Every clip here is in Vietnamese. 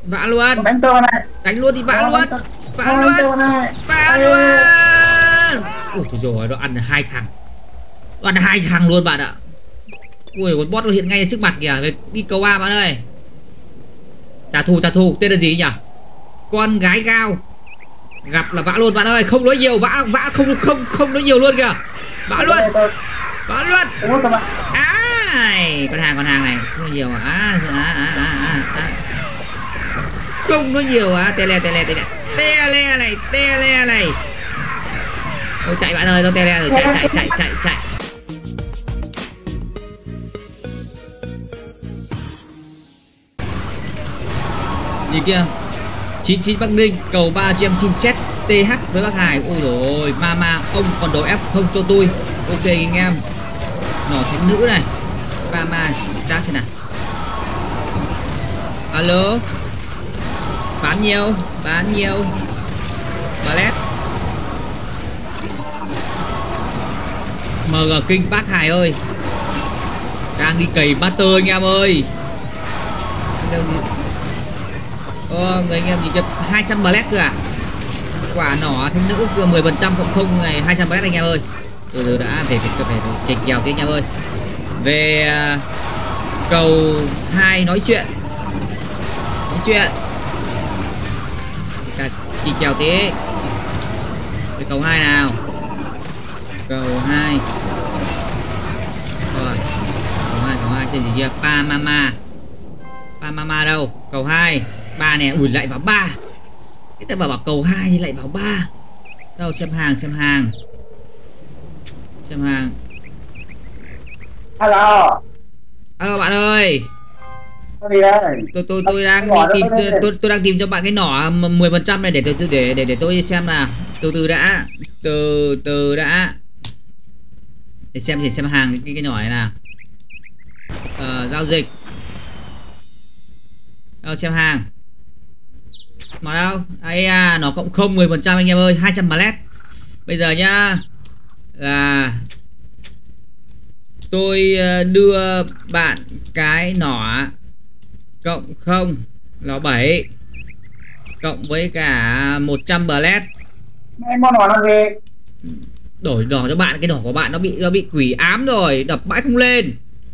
Vã luôn. Đánh tôi này. Đánh luôn thì vã luôn. Vã luôn. Vã luôn. Ui trời ơi, nó ăn hai thằng. Nó ăn hai thằng luôn bạn ạ. Ui con boss nó hiện ngay trước mặt kìa. Đi cầu A bạn ơi. Trả thù. Tên là gì nhỉ? Con gái gao. Gặp là vã luôn bạn ơi, không nói nhiều, vã không nói nhiều luôn kìa. Vã luôn. Vã luôn. Con hàng này không nói nhiều mà. Không nói nhiều à. Tele này. Nó chạy bạn ơi, nó tele rồi, chạy. Gì kia? 99 Bắc Ninh, cầu 3 cho em xin xét TH với bác Hải. Ôi dồi ôi, mama, ông còn đồ F không cho tôi. Ok anh em. Nỏ thánh nữ này. Mama, chat xem nào. Alo. Bán nhiều. Ballet. MG Kinh bác Hải ơi. Đang đi cày master anh em ơi. Người anh em gì cho 200 ballet cơ à? Quả nỏ thanh nữ vừa 10% cộng không này 200 ballet anh em ơi. Từ đã về kịch kèo kia anh em ơi. Về cầu 2 nói chuyện. Kịch kèo tí. Về cầu 2 nào. Cầu 2. Rồi. Cầu 2 tên gì kia? Pamama đâu? Cầu 2. 3 nè, ui lại vào 3. Cái ta bảo cầu 2 thì lại vào 3. Đâu xem hàng. Alo bạn ơi. Tôi đang tìm cho bạn cái nỏ 10% này để tôi xem nào. Từ đã. Để xem hàng cái nỏ này nào. Giao dịch. Xem hàng. Mà đâu? Nó cộng không 10% anh em ơi, 200 ballet. Bây giờ nhá là tôi đưa bạn cái nỏ cộng không là 7 cộng với cả 100 ballet. Em mua nỏ làm gì? Đổi nỏ cho bạn, cái nỏ của bạn nó bị quỷ ám rồi, đập mãi không lên.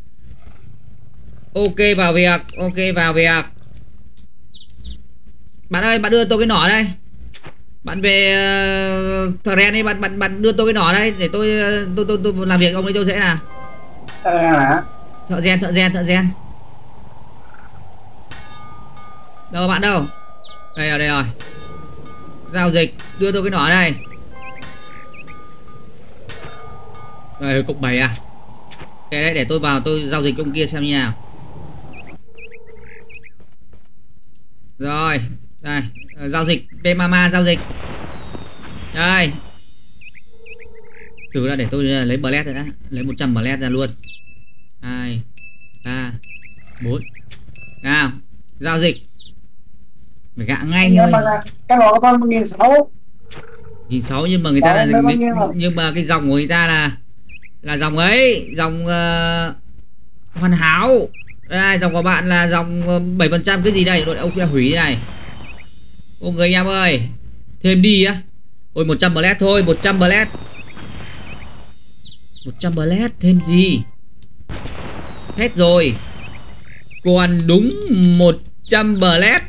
Ok vào việc. Bạn ơi, bạn đưa tôi cái nỏ đây. Bạn về thợ rèn đi, bạn đưa tôi cái nỏ đây để tôi làm việc ông ấy cho dễ nào. Thợ rèn. Đâu bạn đâu? Đây rồi. Giao dịch, đưa tôi cái nỏ đây. Rồi cộng 7 à? Cái đấy để tôi vào tôi giao dịch ông kia xem như nào. Rồi, đây, giao dịch Pmama giao dịch. Đây. Từ ra để tôi lấy ballet rồi đã, lấy 100 ballet ra luôn. 2 3 4. Nào, giao dịch. Phải gạ ngay thôi. Cái nỏ của con 1.600. 1.600 nhưng mà người ta là nhưng mà cái dòng của người ta là dòng ấy, dòng hoàn hảo. Đây, dòng của bạn là dòng 7% cái gì đây? Đội ông kia hủy này. Ô người anh em ơi, thêm đi á. Ôi 100 ballet thôi, 100 ballet. 100 ballet thêm gì? Hết rồi. Còn đúng 100 ballet.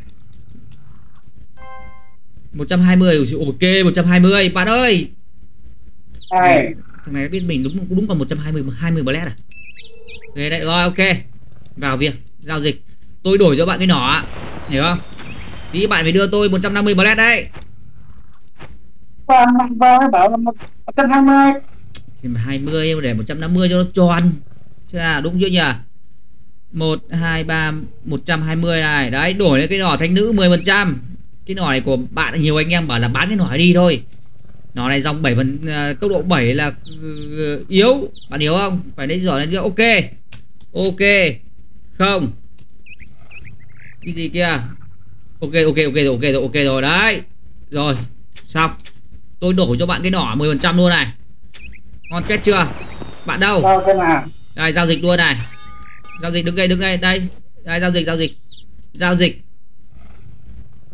120. Ok 120 bạn ơi. Thằng này nó biết mình đúng còn 120 ballet à? Ok đấy, rồi ok. Vào việc giao dịch. Tôi đổi cho bạn cái nỏ, hiểu không? Tí bạn phải đưa tôi 150 ballet đấy. Bạn bảo là 120. Thì 20 để 150 cho nó tròn. Chứ là đúng chưa nhỉ? 1 2 3 120 này. Đấy, đổi lên cái nỏ thanh nữ 10%. Cái nỏ này của bạn nhiều anh em bảo là bán cái nỏ đi thôi. Nỏ này dòng 7 tốc độ 7 là yếu, bạn hiểu không? Phải lấy giỏi lên cho ok. Ok. Không. Cái gì kia? Ok rồi đấy. Rồi, xong. Tôi đổi cho bạn cái nỏ 10% luôn này. Ngon chết chưa? Bạn đâu? Đây, giao dịch luôn này. Giao dịch đứng đây. Đây, giao dịch.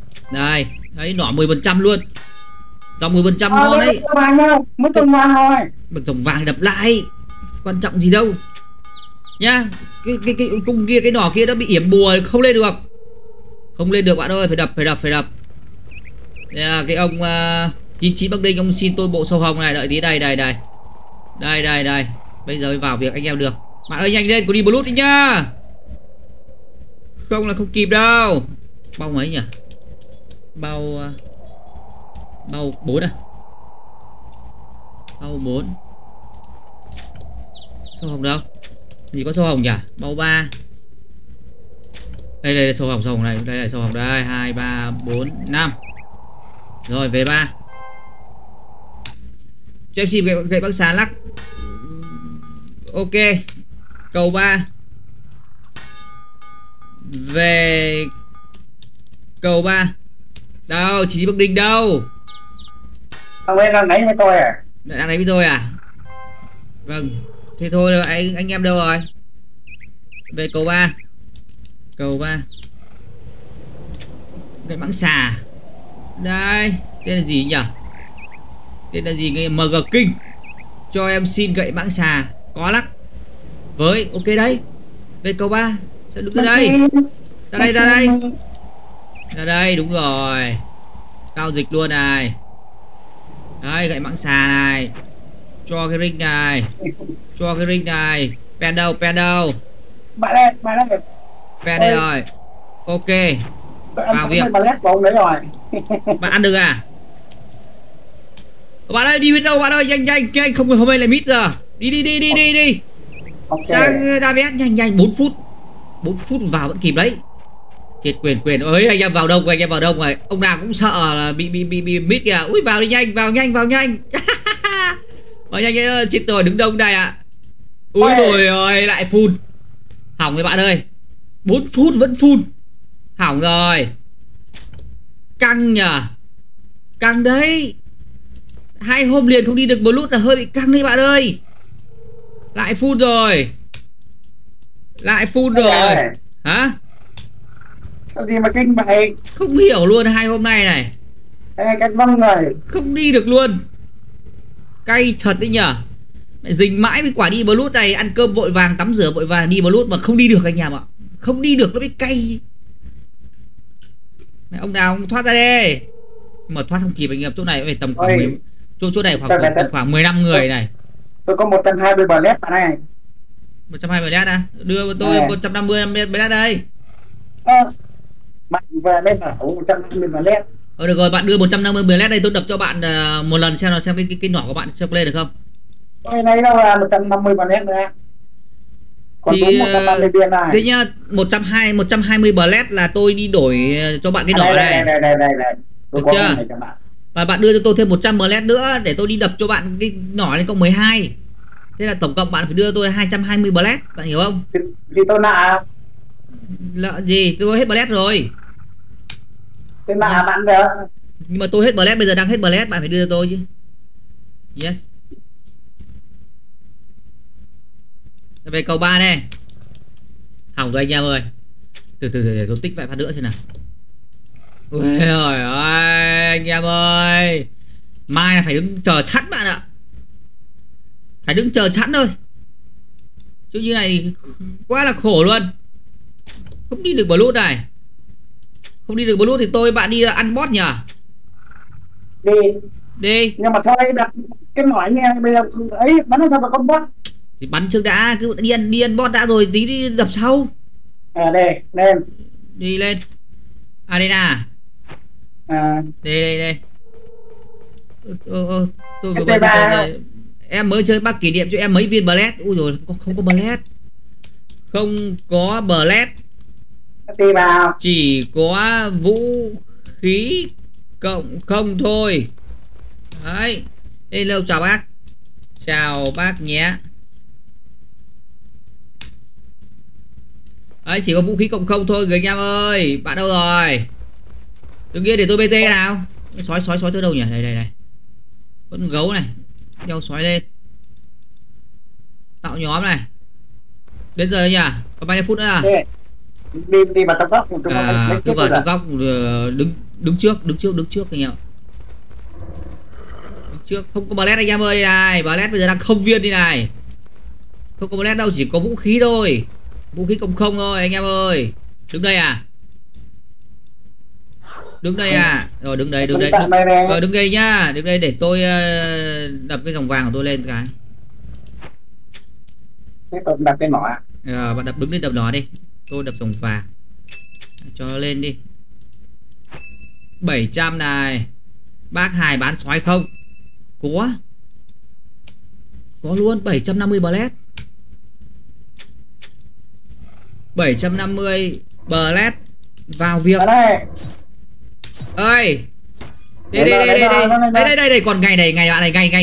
Đây, đấy nỏ 10% luôn. Dòng 10% ngon đấy. Vàng đâu, mới tuần vàng thôi. Một dòng vàng đập lại. Quan trọng gì đâu. Nhá, cái cung kia, cái nỏ kia nó bị yểm bùa, không lên được. Không lên được bạn ơi, phải đập. Đây, cái ông 99 Bắc Ninh, ông xin tôi bộ sâu hồng này, đợi tí đây. Đây. Bây giờ mới vào việc anh em được. Bạn ơi nhanh lên, có đi blue đi nhá. Không là không kịp đâu. Bao mấy nhỉ? Bao 4 à? Bao 4. Sâu hồng đâu? Gì có sâu hồng nhỉ? Bao 3. Đây sâu hồng này, đây là sâu hồng đây, 2 3 4 5. Rồi về 3. Cho em xin gậy băng xà lắc. Ok. Cầu 3. Về cầu 3. Đâu, chỉ Bắc Ninh đâu? Thằng bên đang đánh với tôi à? Đang đánh với tôi à? Vâng. Thế thôi anh em đâu rồi? Về cầu 3. Cầu 3. Gậy mãng xà. Đây, tên là gì nhỉ? Tên là gì? Cái MG King. Cho em xin gậy mãng xà. Có lắc. Với, ok đấy. Về cầu 3. Sao đứng ở đây? Ra đây. Ra đây, đúng rồi. Cao dịch luôn này. Đấy, gậy mãng xà này. Cho cái ring này. Pen đâu? Bạn đây. Pen đây rồi. Ok. Vào việc. Bạn ăn được à? Bạn ơi, đi bên đâu bạn ơi? Nhanh. Không hôm nay lại mít giờ. Đi. Okay. Sang David nhanh 4 phút. 4 phút vào vẫn kịp đấy. Chết quyền ơi, anh em vào đông rồi. Ông nào cũng sợ là bị mít kìa. Ui vào đi nhanh, vào nhanh. Vào nhanh chết rồi, đứng đông đây ạ. Ui rồi ơi, lại phun. Hỏng rồi bạn ơi. 4 phút vẫn phun. Hỏng rồi. Căng nhờ. Căng đấy. 2 hôm liền không đi được blue là hơi bị căng đấy bạn ơi. Lại phun rồi. Hả? Sao gì mà kinh vậy? Không hiểu luôn, 2 hôm nay này. Cái văng rồi. Không đi được luôn. Cay thật đấy nhở. Mẹ dính mãi với quả đi blue này, ăn cơm vội vàng, tắm rửa vội vàng đi blue mà không đi được anh em ạ. Không đi được nó mới cay. Mẹ ông nào thoát ra đi. Mà thoát không kịp anh em, chỗ này phải tầm khoảng 10, chỗ này khoảng 15 người này. Tôi có 120 bled bạn này. 120 bled à? Đưa tôi 150 bled đây. Bạn về bên bảo 150 bled. Được rồi, bạn đưa 150 bled đây, tôi đập cho bạn một lần xem cái nỏ của bạn xem lên được không. Cái này đâu là 150 bled nữa. Còn thì 130 viên này. Thế nhá, 120 bled là tôi đi đổi cho bạn cái nỏ này. Đây. Được chưa? Và bạn đưa cho tôi thêm 100 bled nữa để tôi đi đập cho bạn cái nỏ lên cộng 12. Thế là tổng cộng bạn phải đưa tôi 220 bled, bạn hiểu không? Thì tôi nạ. Lợ gì? Tôi hết bled rồi. Tôi nạ bạn được. Nhưng mà tôi hết bled, bây giờ đang hết bled, bạn phải đưa cho tôi chứ. Yes. Về cầu 3 này. Hỏng rồi anh em ơi. Từ để tôi tích vài phát nữa xem nào. Ôi ơi anh em ơi. Mai là phải đứng chờ sẵn bạn ạ. Phải đứng chờ sẵn thôi. Chứ như này thì quá là khổ luôn. Không đi được blue này. Không đi được blue thì bạn đi ăn bot nhỉ? Đi. Nhưng mà thôi đặt cái mỏi nghe bây giờ ấy bắn sao mà con bot. Thì bắn trước đã, cứ đi ăn bot đã rồi tí đi đập sau. Đây, lên. Đi lên. Arena. Đây. Tôi vừa mới em mới chơi bác kỷ niệm cho em mấy viên bled. Ui rồi không có bled. Không có bled. Chỉ có vũ khí cộng không thôi. Đấy. Hello chào bác. Chào bác nhé. Đấy, chỉ có vũ khí cộng không thôi người anh em ơi. Bạn đâu rồi? Đừng kia để tôi BT nào. Sói tới đâu nhỉ? Đây. Vẫn gấu này. Đeo sói lên. Tạo nhóm này. Đến giờ nhỉ? Còn bao nhiêu phút nữa à? đi vào trong góc cứ vào trong góc, đứng trước anh em. Đứng trước không có ballet anh em ơi. Đây này, ballet bây giờ đang không viên đi này. Không có ballet đâu, chỉ có vũ khí thôi. Vũ khí cộng không thôi anh em ơi. Đứng đây à? Đứng đây à? Rồi đứng đây, đứng đây nhá. Đứng đây để tôi đập cái dòng vàng của tôi lên cái. Tôi đập cái nỏ. Bạn đứng lên đập nó đi. Tôi đập dòng vàng. Cho nó lên đi. 700 này. Bác Hải bán xoáy không? Có luôn 750 ballet. 750 ballet vào việc. Ơi. Đây còn ngày này, ngày bạn này, ngày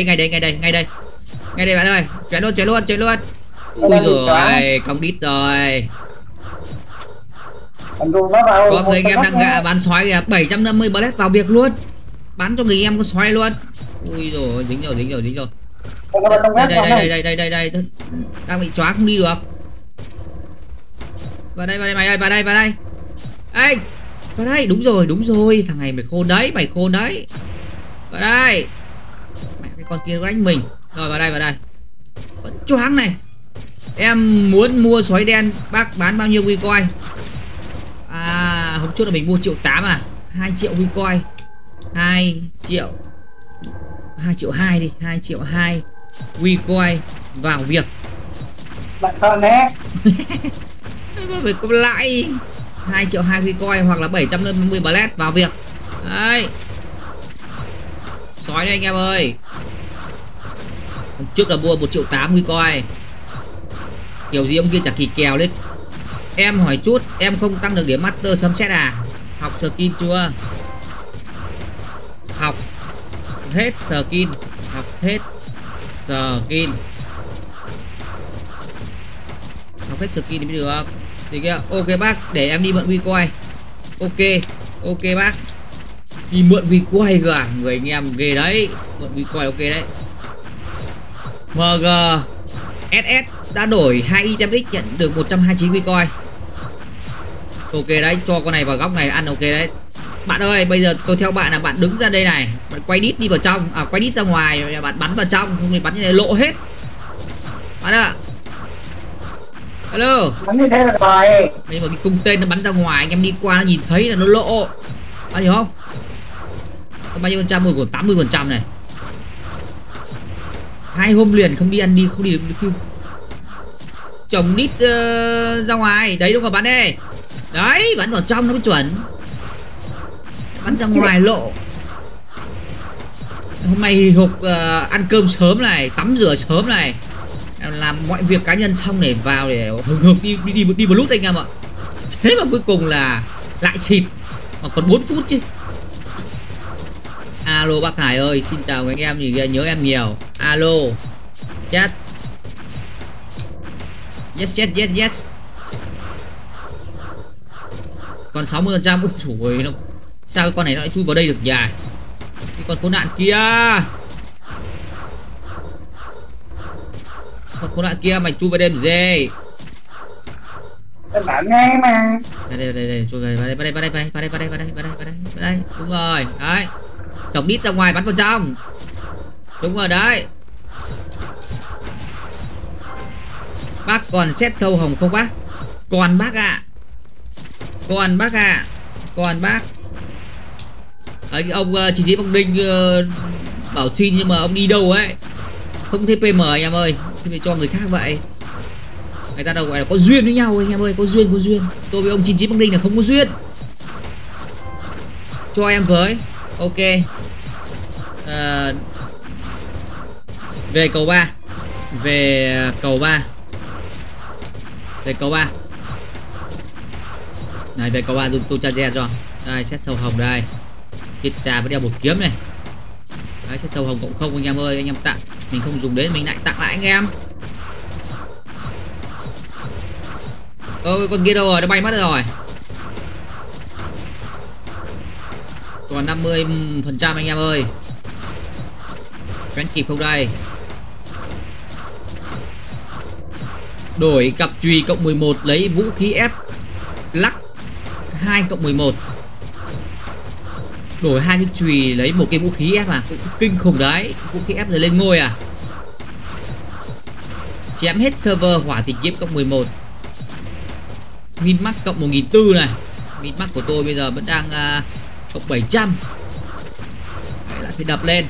đây bạn ơi. Chuyển luôn. Ui rồi, cong đít rồi. Có người anh em đang gạ bán xoáy kìa. 750 ballet vào việc luôn. Bán cho người em con xoáy luôn. Ui rồi, dính rồi. Đây. Đang bị chóa không đi được. Vào đây mày ơi, vào đây. Ê, vào đây, đúng rồi, thằng này mày khôn đấy. Vào đây. Mẹ cái con kia nó đánh mình. Rồi vào đây. Vẫn choáng này. Em muốn mua xoáy đen, bác bán bao nhiêu Bitcoin? Hôm trước là mình mua 1,8 triệu à? 2 triệu Bitcoin. 2 triệu 2 đi, 2 triệu 2 Bitcoin vào việc. Bạn con đấy. Phải có lại 2 triệu 2 Bitcoin hoặc là 750 ballet vào việc. Đấy. Sói đây anh em ơi. Hôm trước là mua 1,8 triệu Bitcoin. Kiểu gì ông kia chả kỳ kèo đấy. Em hỏi chút, em không tăng được điểm master sấm sét à? Học skin chưa? Học hết skin. Học hết skin thì mới được. Thì kia, ok bác, để em đi mượn Bitcoin. Ok bác. Đi mượn Bitcoin cơ à? Người anh em ghê đấy. Mượn Bitcoin ok đấy. MG SS đã đổi 2 item X nhận được 129 Bitcoin. Ok đấy, cho con này vào góc này ăn ok đấy. Bạn ơi, bây giờ tôi theo bạn là bạn đứng ra đây này, bạn quay đít đi vào trong, quay đít ra ngoài, bạn bắn vào trong, không thì bắn như này lộ hết. Bạn ạ. Hello. Bắn như thế là rồi. Nhưng mà cái cung tên nó bắn ra ngoài, anh em đi qua nó nhìn thấy là nó lộ. Bạn hiểu không? Có bao nhiêu phần trăm rồi, của 80% này. 2 hôm liền không đi được kêu. Chồng đít ra ngoài, đấy đúng rồi, bắn đi. Đấy, bắn vào trong nó mới chuẩn. Bắn ra ngoài lộ. Hôm nay hộp ăn cơm sớm này, tắm rửa sớm này, làm mọi việc cá nhân xong để vào để hừng hực đi một lúc anh em ạ. Thế mà cuối cùng là lại xịt. Mà còn 4 phút chứ. Alo bác Hải ơi, xin chào anh em gì nhớ em nhiều. Alo. Chat. Yes. Còn 60%. Ui nó sao cái con này nó lại chui vào đây được nhỉ? Cái con khốn nạn kia. Con khốn nạn kia mày chui vào đêm gì? Em bảo ngay mà. Đây, chui vào đây. Đúng rồi, đấy. Chồng đít ra ngoài bắn vào trong. Đúng rồi đấy. Bác còn xét sâu hồng không bác? Còn bác ạ. Còn bác. Đấy, cái ông chiến sĩ Bắc Ninh bảo xin nhưng mà ông đi đâu ấy. Không thấy PM anh em ơi. Thì phải cho người khác vậy. Người ta đâu gọi là có duyên với nhau anh em ơi. Có duyên. Tôi với ông chiến sĩ Bắc Ninh là không có duyên. Cho em với. Ok. Về cầu 3. Này, về cầu 3 dùng tôi cha re cho. Đây, xét sâu hồng đây. Thịt trà với đeo một kiếm này. Đấy, xét sâu hồng cộng không anh em ơi. Anh em tặng, mình không dùng đến mình lại tặng lại anh em. Ôi con kia đâu rồi, nó bay mất rồi. Còn 50% anh em ơi. Đánh kịp không đây? Đổi cặp chùy cộng 11 lấy vũ khí ép 2 cộng 11. Đổi 2 cái chùy lấy một cái vũ khí ép à, cũng kinh khủng đấy. Vũ khí ép rồi lên ngôi à. Chém hết server hỏa tình kiếp cộng 11. Min max cộng 1.400 này. Min max của tôi bây giờ vẫn đang cộng 700. Đấy, lại phải đập lên.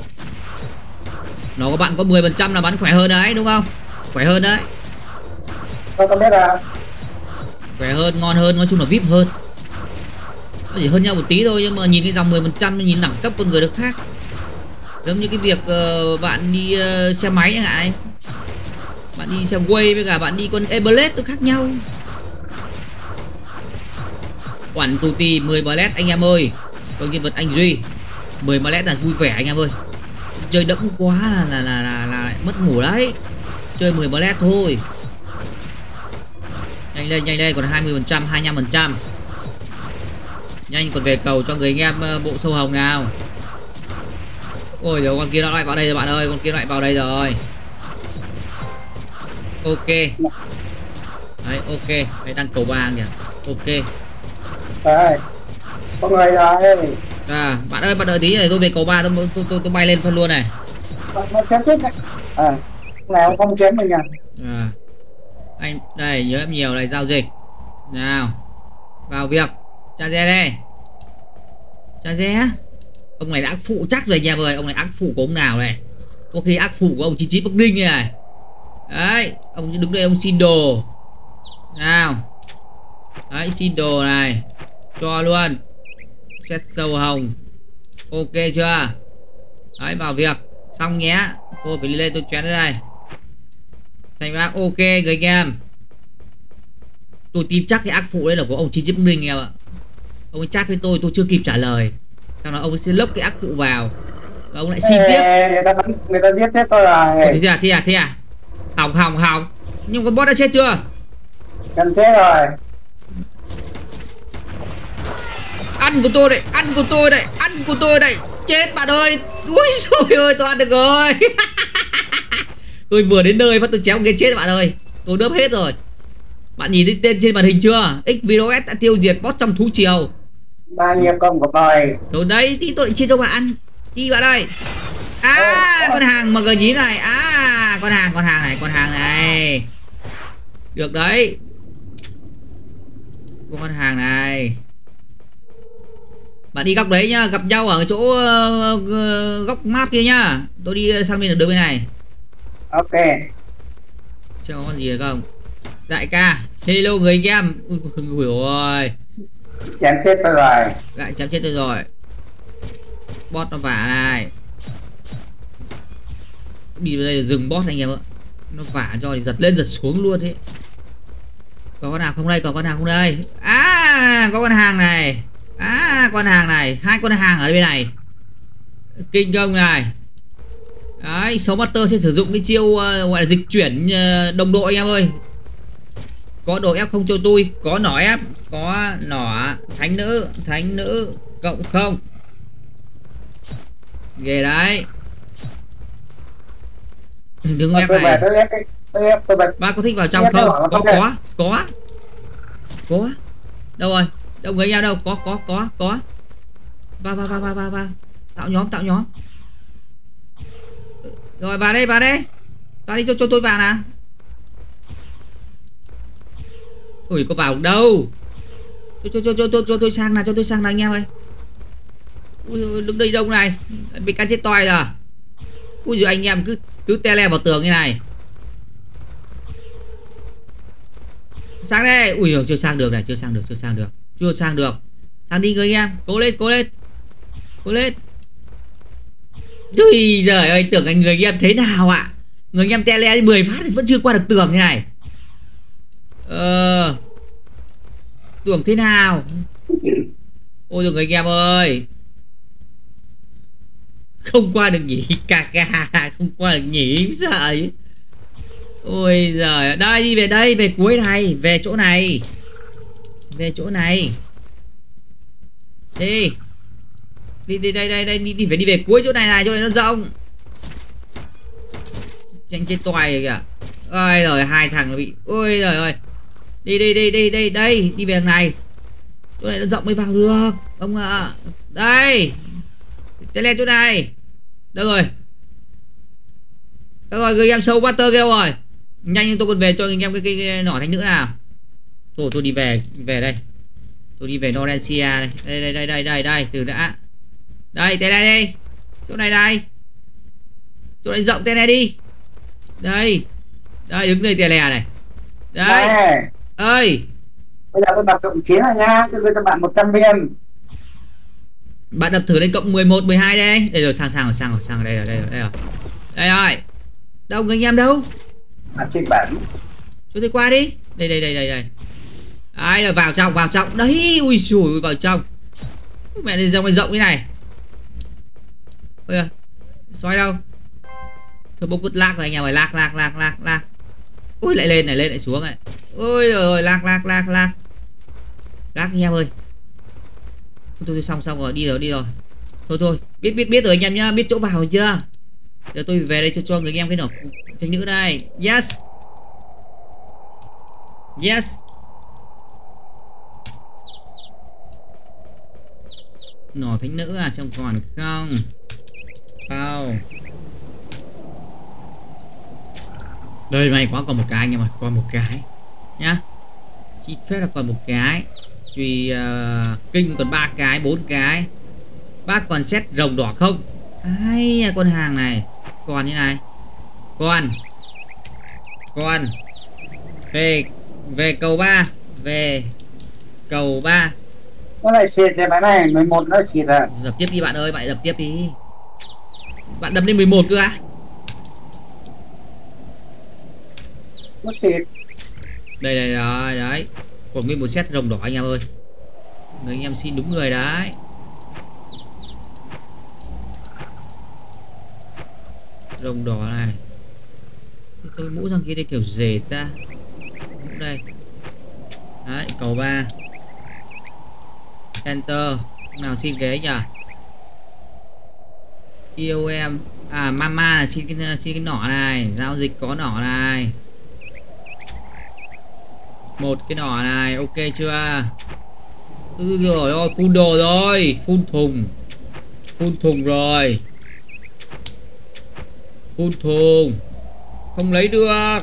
Nó có bạn có 10% là bắn khỏe hơn đấy đúng không? Khỏe hơn đấy. Tôi không biết là Khỏe hơn, ngon hơn, nói chung là VIP hơn. Nó chỉ hơn nhau một tí thôi, nhưng mà nhìn cái dòng 10%, nhìn đẳng cấp con người nó khác. Giống như cái việc bạn đi xe máy chẳng hạn ấy. Bạn đi xe Way với cả bạn đi con Everest nó khác nhau. Quản tù tì 10 Blade anh em ơi. Con nhân vật anh Duy 10 Blade là vui vẻ anh em ơi. Chơi đẫm quá là mất ngủ đấy. Chơi 10 Blade thôi. Nhanh đây còn 20%, 25%. Nhanh còn về cầu cho người anh em bộ sâu hồng nào. Ôi rồi con kia nó lại vào đây rồi bạn ơi, con kia lại vào đây rồi. Ok. Đấy ok, đấy đang cầu vàng kìa. Ok. đây có người rồi. Bạn ơi bạn đợi tí rồi tôi về cầu 3 tôi bay lên phân luôn này. Nó chém chết đấy. Nào không chém mình à. Anh đây nhớ em nhiều này, giao dịch nào, vào việc. Cha re đây, cha re. Ông này đã ác phụ chắc rồi anh em ơi. Ông này ác phụ của ông nào này? Có khi ác phụ của ông 99 Bắc Ninh này. Đấy ông đứng đây ông xin đồ nào. Đấy xin đồ này, cho luôn. Set sâu hồng. Ok chưa? Đấy vào việc xong nhé. Tôi phải lên tôi chén đây. Thành bác ok người anh em. Tôi tin chắc cái ác phụ đấy là của ông 99 Bắc Ninh em ạ. Ông ấy chat với tôi chưa kịp trả lời. Sau đó ông ấy sẽ lấp cái ác phụ vào và ông lại xin tiếp. Người ta giết chết tôi rồi. Thế à? Hỏng. Nhưng con boss đã chết chưa? Gần chết rồi. Ăn của tôi đây. Chết bạn ơi. Úi xôi ơi tôi ăn được rồi. Tôi vừa đến nơi bắt tôi chéo nghe chết bạn ơi. Tôi đớp hết rồi. Bạn nhìn thấy tên trên màn hình chưa? XVDOS đã tiêu diệt boss trong thú triều. Bao nhiêu công của tôi. Thôi đấy tí tôi lại chia cho bạn. Đi bạn ơi. Con hàng mà gờ nhí này. Con hàng này. Được đấy. Con hàng này. Bạn đi góc đấy nhá, gặp nhau ở chỗ góc map kia nhá. Tôi đi sang bên đường bên này. Ok. Xem có con gì được không? Đại ca, hello người anh em. Ui ôi. Chém chết tôi rồi. Lại chém chết tôi rồi. Boss nó vả này. Đi vào đây là dừng boss anh em ạ. Nó vả cho thì giật lên giật xuống luôn thế. Có con nào không đây? Có con nào không đây? Có con hàng này. Con hàng này. 2 con hàng ở bên này. Kinh công này. Đấy, số master sẽ sử dụng cái chiêu gọi là dịch chuyển đồng đội anh em ơi. Có đồ ép không cho tôi. Có nỏ ép. Có nỏ thánh nữ cộng không. Ghê đấy. Đừng ép này. Bác có thích vào trong không? Có. Đâu rồi? Đâu người nhau đâu? Có. Vào. Tạo nhóm. Rồi vào đây. Vào đi cho tôi vào nào. Ui có vào đâu. Cho tôi sang nào, anh em ơi. Ui đứng đây đông này. Bị cắn chết toi rồi. Ui giời anh em cứ tele vào tường như này. Sang đây. Ui giời chưa sang được này, chưa sang được. Sang đi người anh em, cố lên. Ui giời ơi, tưởng anh người anh em thế nào ạ? Người anh em tele đi 10 phát thì vẫn chưa qua được tường như này. Tưởng thế nào? Ôi rồi người anh em ơi. Không qua được nhỉ? Không qua được nhỉ? Sợ ấy. Ôi giời, đây đi về đây, về cuối này, về chỗ này. Đi đây, đi phải đi về cuối chỗ này, chỗ này nó rộng. Chạy chết toài kìa. Ôi rồi 2 thằng nó bị. Ôi giời ơi. Đi đây, đi về đằng này. Chỗ này nó rộng mới vào được ông ạ. Đây tele chỗ này. Đâu rồi? Đâu rồi người em sâu water kia đâu rồi? Nhanh tôi còn về cho người em cái nỏ thánh nữ nào. Thôi tôi đi về đây. Tôi đi về Norencia đây. Đây từ đã. Đây tele đây. Chỗ này đây. Chỗ này rộng tele đi. Đây. Đây đứng đây tele này. Đây. Ơi. Bây giờ tôi đập cộng 9 rồi nha, tôi đưa cho bạn 100 viên. Bạn đập thử lên cộng 11, 12 đây. Đây rồi, sang rồi, đây rồi. Đây rồi. Đâu người anh em đâu? Trên bản. Cho tôi qua đi. Đây. Ai là vào trong. Đấy, ui xùi vào trong. Mẹ này rộng thế này. Ôi giời. Xoay đâu? Thôi bốc cút lag rồi anh em ơi, lag. Ui lại lên lại xuống này. Ôi rồi lag. Lag anh em ơi. Tôi xong rồi, đi rồi. Thôi, biết rồi anh em nhá, biết chỗ vào rồi chưa? Giờ tôi về đây cho người anh em cái nỏ thánh nữ đây. Yes. Nỏ thánh nữ à, xem còn không? Không. Đây mày quá, còn một cái anh em ơi, còn một cái nhá. Chỉ phép là còn một cái. Vì kinh còn 3 cái, 4 cái. Bác còn set rồng đỏ không? Ai con hàng này còn như này. Con về cầu 3. Về cầu 3. Nó lại xịt cái máy này 11 nó xịt à. Đập tiếp đi bạn ơi, bạn đập tiếp đi. Bạn đập lên 11 cơ á? Nó xịt. Đây rồi, đấy. Còn nguyên một set rồng đỏ anh em ơi. Người anh em xin đúng người đấy. Rồng đỏ này. Tôi mũ thằng kia đây kiểu rể ta. Mũ đây. Đấy, cầu 3. Enter. Nào xin cái ấy nhỉ? Yêu em. À mama là xin cái nỏ này. Giao dịch có nỏ này. Một cái nỏ này, ok chưa? Rồi ôi, full đồ rồi, full thùng rồi. Full thùng. Không lấy được.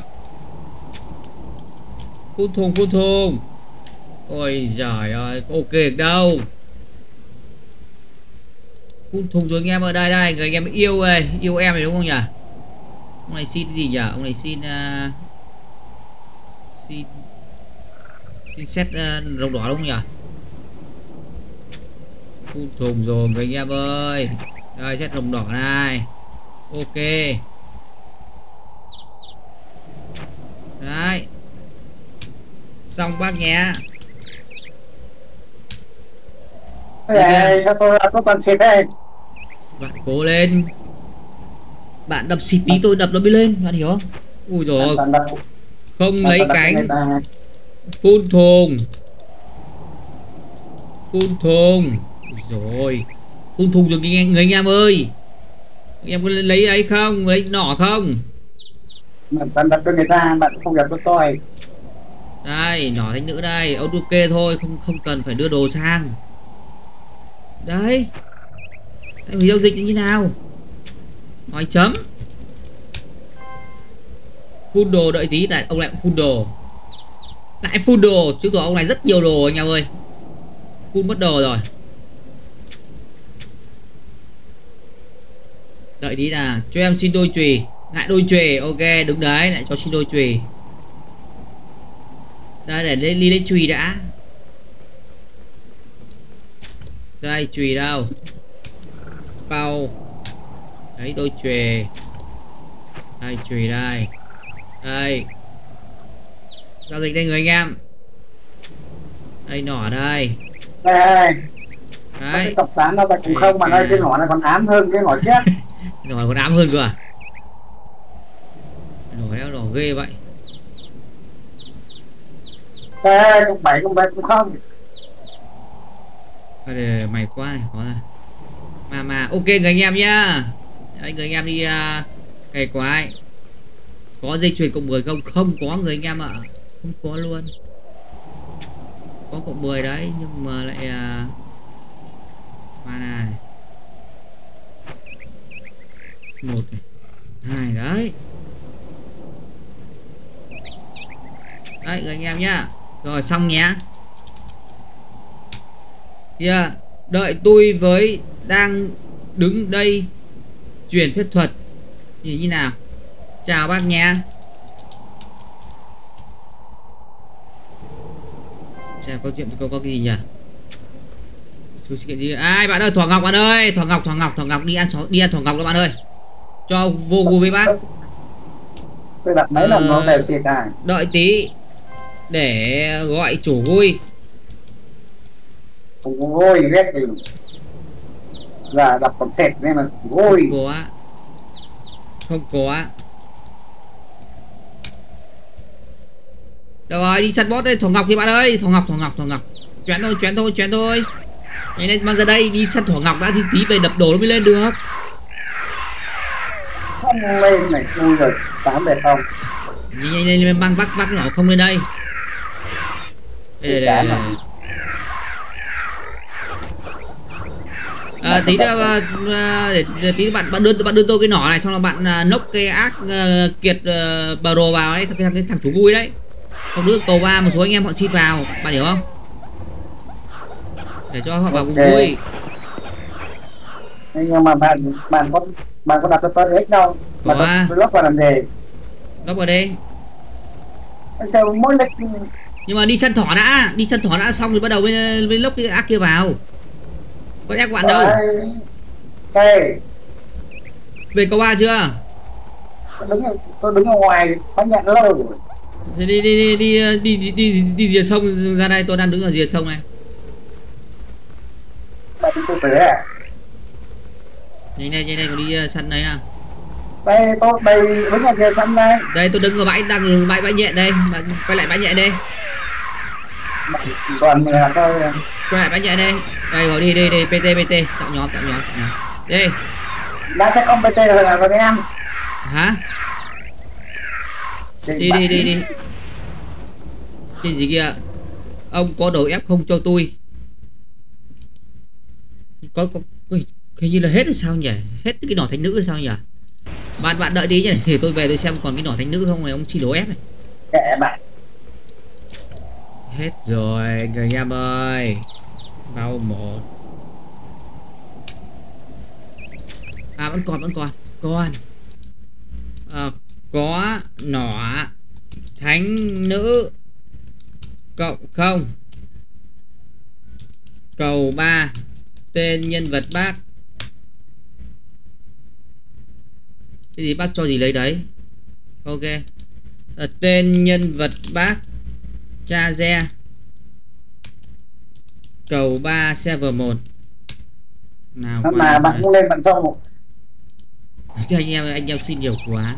Full thùng. Ôi giời ơi, ok được đâu. Full thùng rồi anh em ở đây, người anh em yêu ơi, yêu em này đúng không nhỉ? Ông này xin cái gì nhỉ? Ông này xin set rồng đỏ đúng không nhỉ? Full thùng rồi người anh em ơi. Đây set rồng đỏ này. Ok. Đấy. Xong bác nhé. Đây, cho tôi toàn xịt đây. Bạn cố lên. Bạn đập xịt tí tôi đập nó mới lên, bạn hiểu không? Ui rồi. Không lấy cánh. Full thùng. Rồi. Full thùng rồi người anh em ơi. Em có lấy ấy không? Lấy nỏ không? Bạn đặt cho người ta, bạn không đặt cho tôi. Đây, nỏ thánh nữ đây, ok thôi, không cần phải đưa đồ sang. Đấy. Em hiểu giao dịch như thế nào? Hỏi chấm. Full đồ đợi tí, này ông lại cũng full đồ. Lại full đồ, chứng tỏ ông này rất nhiều đồ anh em ơi. Full mất đồ rồi. Đợi tí là cho em xin đôi chùy. Lại đôi chùy, ok đúng đấy, lại cho xin đôi chùy. Đây để lấy chùy đã. Đây chùy đâu? Bao. Đấy đôi chùy. Đây chùy đây. Đây. Giao dịch đây người anh em. Đây nỏ đây. Đây. Đấy. Cái cọc tán nó cũng không mà đây cái nỏ này còn ám hơn cái nỏ chết. Nỏ còn ám hơn cơ à? Nỏ ghê vậy. Đây, cũng 7, cũng 7, cũng không. Đây, mày quá này, khó rồi. Mà ok người anh em nhá. Đấy, người anh em đi cày quái. Có dây chuyền cộng 10 không? Không có người anh em ạ. Không có luôn. có cộng 10 đấy nhưng mà lại mana này 1 này 2 đấy. Đấy người anh em nhá. Rồi xong nhé. Yeah. Đợi tôi với đang đứng đây truyền phép thuật như nào. Chào bác nhé. Xem có chuyện có cái gì nhỉ? Sự kiện gì? Ai bạn ơi, Thỏ Ngọc bạn ơi, Thỏ Ngọc đi ăn Thỏ Ngọc đó bạn ơi. Cho vô gu với bác. Tôi đặt mấy lần nó đều xịt à. Đợi tí để gọi chủ vui. Không có ghét gì. Là đập còn sệt nên là vui. Không có. Được rồi, đi săn boss đây, Thỏ Ngọc thì bạn ơi, Thỏ Ngọc. Choán thôi. Nhanh lên mang ra đây, đi săn Thỏ Ngọc đã thì tí về đập đồ nó mới lên được. Không lên này, vui rồi, 8 đẹp không? Nhanh lên mang bắt nó không lên đây. Đây. Tí nữa để tí bạn đưa tôi cái nỏ này xong là bạn nốc cái ác kiệt bro vào đấy, cái thằng chủ vui đấy. Không được cầu 3 một số anh em họ xin vào, bạn hiểu không? Để cho họ vào cùng vui. Nhưng mà bạn có đặt cái x đâu? Bạn lốc vào làm gì? Lốc vào đây. Mỗi lịch... Nhưng mà đi săn thỏ đã xong rồi bắt đầu với lốc cái ác kia vào. Có ép bạn đâu? Đây. Về cầu 3 chưa? Tôi đứng ở ngoài phát nhận lâu rồi. Thế đi rìa sông ra đây, tôi đang đứng ở rìa sông này. Bạn tôi tới à? Nhanh đây còn đi săn đấy nào. Đây tôi đứng ở rìa sông đây. Đây tôi đứng ở bãi nhện đây, bạn quay lại bãi nhện đây. Còn tôi quay lại bãi nhện đây. Đây rồi đi PT tạo nhóm. Đi. Đã sẽ không PT rồi là con em. Hả? Đi. Cái gì kia? Ông có đồ ép không cho tôi? Có hình như là hết rồi sao nhỉ? Hết cái nỏ thánh nữ rồi sao nhỉ? Bạn đợi tí nhỉ, để tôi về tôi xem còn cái nỏ thánh nữ không này, ông xin đồ ép này. Kệ bạn. Hết rồi người em ơi. Vào 1. À vẫn còn có nỏ thánh nữ cộng 0 cầu 3 tên nhân vật bác. Cái gì bác cho gì lấy đấy. Ok. Tên nhân vật bác cha re cầu 3 server 1 nào. Mà bạn cũng lên bạn cho một. Chứ anh em xin nhiều quá.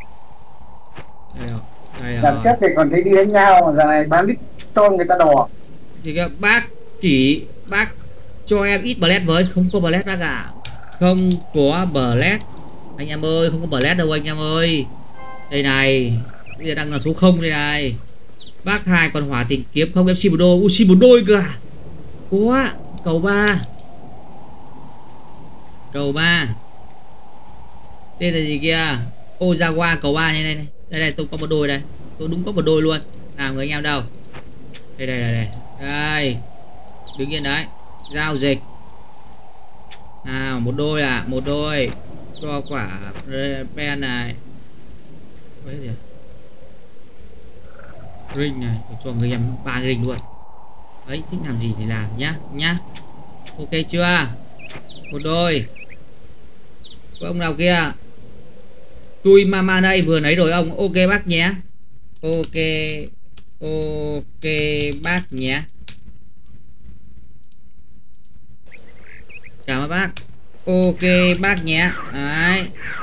Đây Làm chết thì còn thấy đi đánh nhau mà giờ này bán đít cho người ta đỏ. Thì các bác cho em ít blast với, không có blast bác ạ. Không có blast anh em ơi, không có blast đâu anh em ơi. Đây này, bây giờ đang là số 0 đây này. Bác 2 còn hỏa tình kiếm không, em xin một đôi, xin một đôi cơ à. Quá, cầu 3. Tên là gì kia? Ozawa cầu 3 này. Đây tôi có một đôi đây. Tôi đúng có một đôi luôn. Nào người anh em đâu? Đây. Đứng yên đấy. Giao dịch. Nào một đôi cho quả pen này. Cái gì? Ring này, cho người em 3 ring luôn. Đấy, thích làm gì thì làm nhá. Ok chưa? Một đôi. Có ông nào kia? Tôi mama đây vừa nấy rồi ông. Ok bác nhé. Ok bác nhé. Cảm ơn bác. Ok bác nhé. Đấy.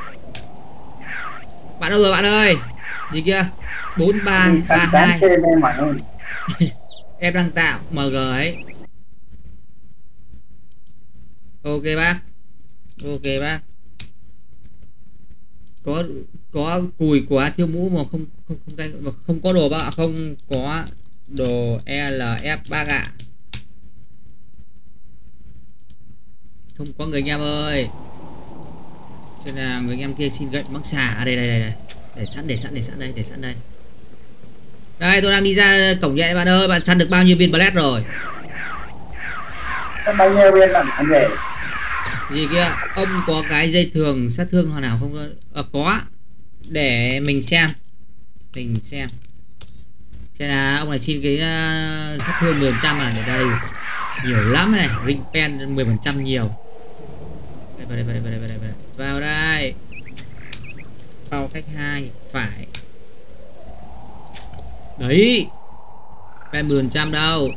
Bạn đâu rồi bạn ơi? Gì kia? 4332. Em đang tạo MG ấy. Ok bác. Có cùi quá thiếu mũ mà không có đồ bác ạ, không có đồ LF bác ạ. Không có người anh em ơi. Xem nào, người anh em kia xin gậy mắc xà. À đây đây đây đây. Để sẵn đây. Đây tôi đang đi ra cổng nhẹ bạn ơi, bạn săn được bao nhiêu viên blast rồi? bao nhiêu viên là anh rể? Gì kia, ông có cái dây thường sát thương hoàn nào không? Có. Để mình xem. Xem là ông này xin cái sát thương 10% à, để đây. Nhiều lắm này, ring pen 10% nhiều. Đây, vào đây. Vào cách 2 phải. Đấy. Pen 10% đâu?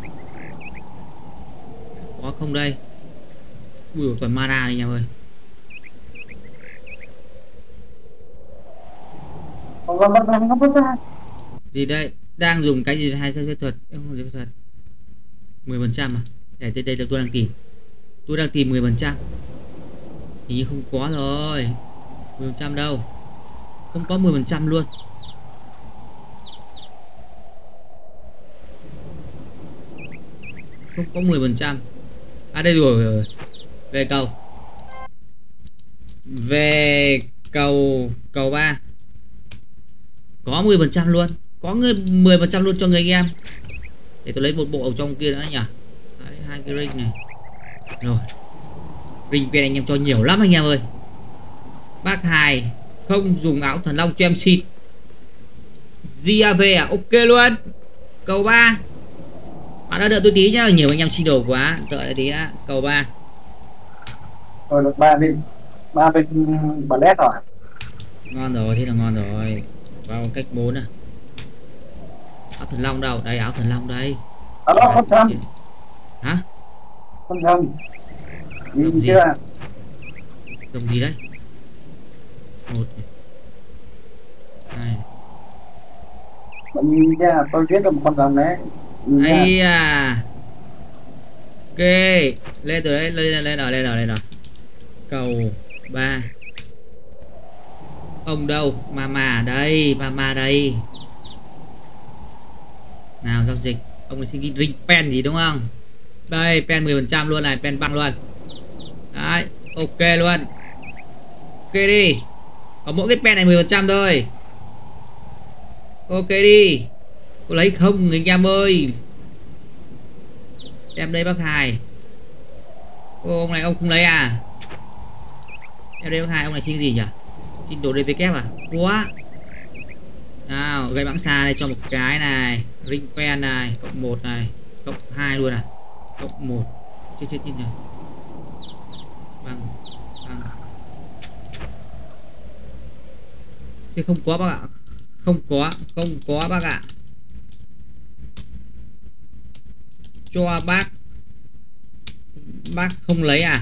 Có không đây? Ui toàn mana này anh em ơi. Gì đây? Đang dùng cái gì hay phép thuật? Em không phép thuật. 10% à? Để đây là tôi đang tìm. Tôi đang tìm 10%. Hình như không có rồi. 10% đâu? Không có 10% luôn. Không có 10%. À đây rồi. Về cầu 3. Có 10% luôn. Có 10% luôn cho người anh em. Để tôi lấy một bộ ở trong kia nữa nhỉ. Đấy, 2 cái ring này. Rồi. Ring pen anh em cho nhiều lắm anh em ơi. Bác Hải không dùng áo thần long cho em xin. GAV à? Ok luôn. Cầu 3. Bạn đã đợi tôi tí nhá, nhiều anh em xin đồ quá. Đợi lại tí đã. Cầu 3. Rồi được 3 viên blast rồi. Ngon rồi, thế là ngon rồi. Vào cách 4 à. Áo thần long đâu? Đây, áo thần long đây. Ở đó con sâm. Hả? Con sâm. Đồng gì? Chưa? Đồng gì đấy? 1 2. Bạn nhìn ra, tôi giết được một con rồng đấy. Ây à. Ok. Lên từ đấy, lên rồi. Cầu 3. Ông đâu? Mama đây. Nào giao dịch. Ông ấy xin ring pen gì đúng không? Đây pen 10% luôn này, pen băng luôn. Đấy, ok luôn. Ok đi. Có mỗi cái pen này 10% thôi. Ok đi. Có lấy không người anh em ơi? Em đây bác Hải. Ô, ông này ông không lấy à? Em đây bác Hải, ông này xin gì nhỉ? Xin đồ DPK à? Quá. Nào, gây bắn xa đây cho một cái này. Ring pen này, cộng 1 này, cộng 2 luôn à? Cộng 1. Chết này. Vâng. Thế không có bác ạ. Không có bác ạ. Cho bác. Bác không lấy à?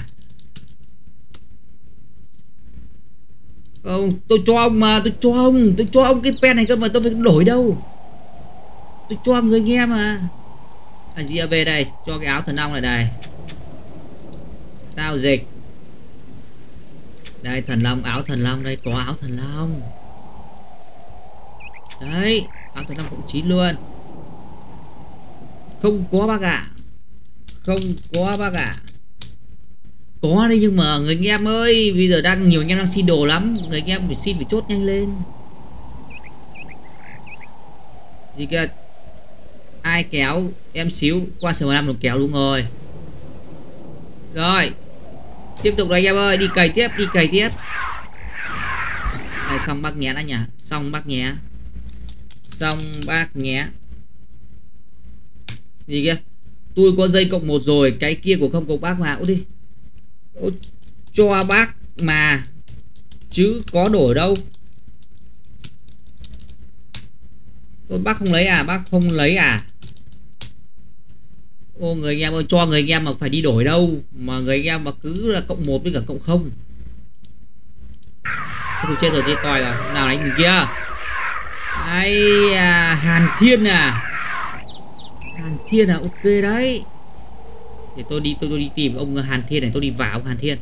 Không, tôi cho ông mà, tôi cho ông cái pen này cơ mà tôi phải đổi đâu. Tôi cho người nghe mà. À gì về đây, cho cái áo thần long này đây. Giao dịch. Đây thần long, áo thần long đây, có áo thần long. Đấy, áo thần long cộng 9 luôn. Không có bác ạ. Có đấy nhưng mà người anh em ơi, bây giờ đang nhiều anh em đang xin đồ lắm, người anh em phải xin phải chốt nhanh lên. Gì kìa? Ai kéo em xíu qua SM5 được kéo đúng rồi. Rồi. Tiếp tục đây anh em ơi, đi cày tiếp. Này xong bác nhé đã nhỉ. Xong bác nhé. Gì kia? Tôi có dây cộng 1 rồi, cái kia của không cộng bác mà. Út đi. Cho bác mà. Chứ có đổi đâu. Bác không lấy à? Ô người anh em ơi, cho người anh em mà phải đi đổi đâu. Mà người anh em mà cứ là cộng 1 với cả cộng 0. Thôi chết rồi, chết toi rồi. Nào đánh mình kia. Ai à, Hàn Thiên à, ok đấy. Để tôi đi tìm ông Hàn Thiên này, tôi đi vào ông Hàn Thiên.